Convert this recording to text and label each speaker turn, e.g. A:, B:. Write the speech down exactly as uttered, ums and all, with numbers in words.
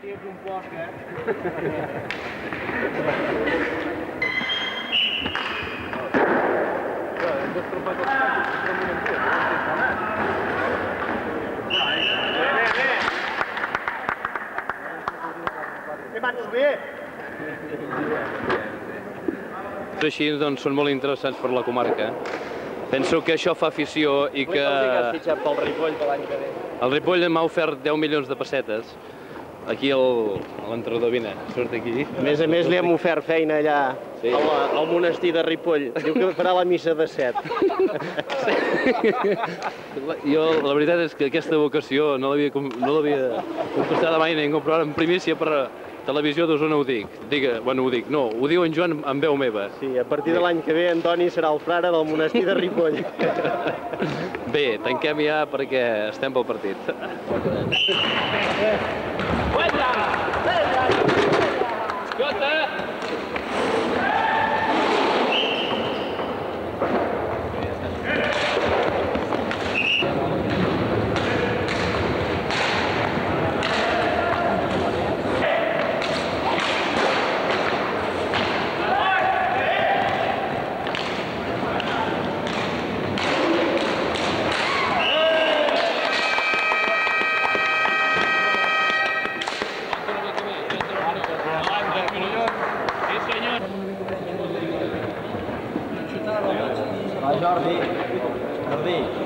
A: Tens un poc, eh? Hem destrompat els casos, estem en un punt, no estic anant. Bé, bé, bé! Què van bé?
B: Així doncs són molt interessants per la comarca. Penso que això fa afició i que...
A: Explica'ls que has fitxat pel Ripoll per l'any que ve.
B: El Ripoll m'ha ofert deu milions de pessetes. Aquí l'entrenador vine, surt aquí.
A: A més a més li hem ofert feina allà al monestir de Ripoll. Diu que farà la missa de set.
B: Jo la veritat és que aquesta vocació no l'havia conquistada mai ningú, però ara en primícia per Televisió d'Osona ho dic. Digue, bueno, ho dic, no, ho diu en Joan en veu meva.
A: Sí, a partir de l'any que ve Antoni serà el frare del monestir de Ripoll.
B: Bé, tanquem ja perquè estem pel partit. Escolta!
A: Jordi, Jordi.